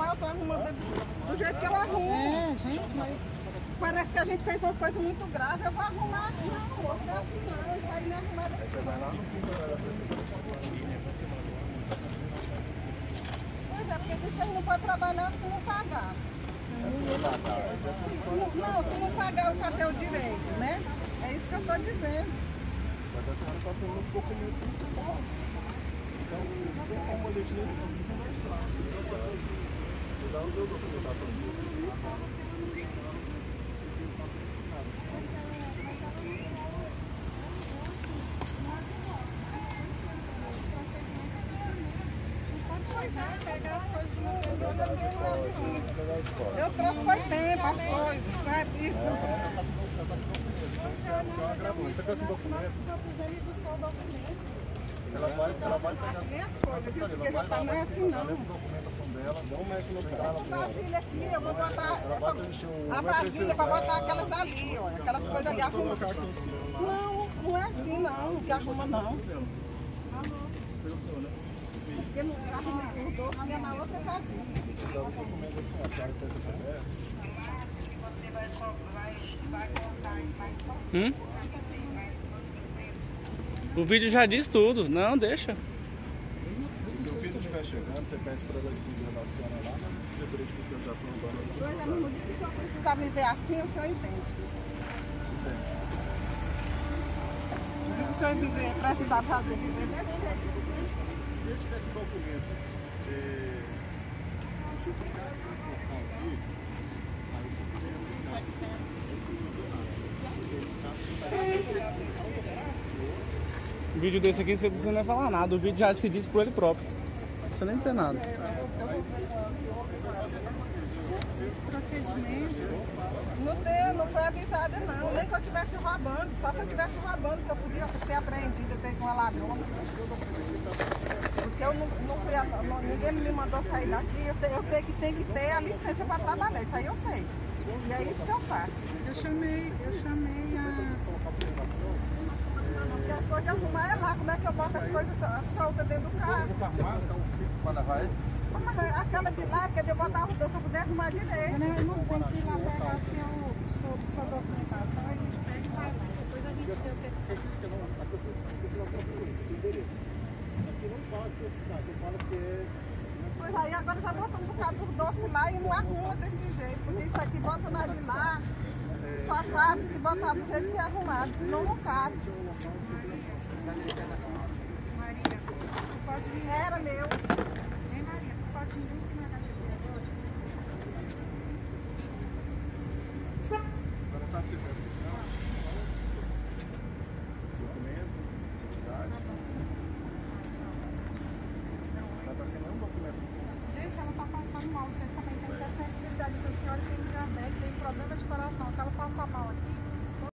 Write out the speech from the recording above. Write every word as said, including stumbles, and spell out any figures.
arrumar, eu tô arrumando do, do jeito que eu arrumo. É, gente, mas... Parece que a gente fez uma coisa muito grave, eu vou arrumar. Não, moço, não é assim não, eu saí me arrumar daqui. Você vai lá no Pois é, porque diz que a gente não pode trabalhar se não pagar. Se não, se não pagar o cartão direito, né? É isso que eu estou dizendo. Mas a senhora está sendo um pouco muito principal. Então, não tem como a gente nem conversar. Usar o meu documentação dele. Pois é, pegar as coisas de uma pessoa da pessoa. Eu trouxe foi tempo as coisas, não é isso. Você quer esse documento? Ela vai, ela vai pegar Nem as coisas, viu? Porque já tá, não é assim não. a documentação dela, não mexe no Essa vasilha aqui, eu vou botar ela vai preencher o... a vasilha para botar aquelas ali, ó. Aquelas coisas ali arruma. Não, não é assim não, que arruma não. Porque não arruma por doce, é na outra vasilha. Esse é o documento assim, a senhora tem essa C P F? Hum? O vídeo já diz tudo. Não, deixa. Se seu filho estiver chegando, você pede para ela ir aciona lá na diretoria de fiscalização agora. Pois é, mas no dia que o senhor precisar viver assim, o senhor entende. No dia que o senhor viver, precisar fazer viver desse jeito. Se eu tivesse documento, é, se eu ficar nesse local aqui, aí você poderia ficar. O vídeo desse aqui você não vai falar nada. O vídeo já se diz por ele próprio. Não precisa nem dizer nada. Esse procedimento... Não tem, não foi avisada não, nem que eu estivesse roubando, só se eu estivesse roubando que eu podia ser apreendida feito uma ladrona. Porque eu não, não fui, a, não, ninguém me mandou sair daqui, eu sei, eu sei que tem que ter a licença para trabalhar, isso aí eu sei. E é isso que eu faço. Eu chamei, eu chamei a... Porque as coisas de arrumar é lá, como é que eu boto as coisas soltas dentro do carro? Mas aquela de lá, quer dizer, eu botava o dedo para poder arrumar direito. Não, não tem que ir lá pegar seu, sua, sua documentação, a gente pede e vai lá. Depois a gente vê o que é. Aqui não fala que você fala que é... Pois aí agora já bota um bocado do doce lá e não arruma desse jeito, porque isso aqui bota na de lá, só cabe se botar do jeito que é arrumado, senão não cabe. Maria, tu pode vir. Era meu. Vem, Maria, tu pode vir junto na categoria agora? A senhora sabe se tem atenção? Documento, identidade. Ela está sem nenhum documento. Gente, ela tá passando mal. Vocês também têm que ter sensibilidade. Se a senhora tem diabetes, tem problema de coração. Se ela passar mal aqui,